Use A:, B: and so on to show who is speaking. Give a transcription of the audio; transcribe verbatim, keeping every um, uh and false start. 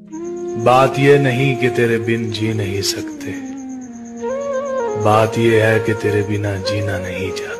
A: बात ये नहीं कि तेरे बिन जी नहीं सकते, बात ये है कि तेरे बिना जीना नहीं चाहते।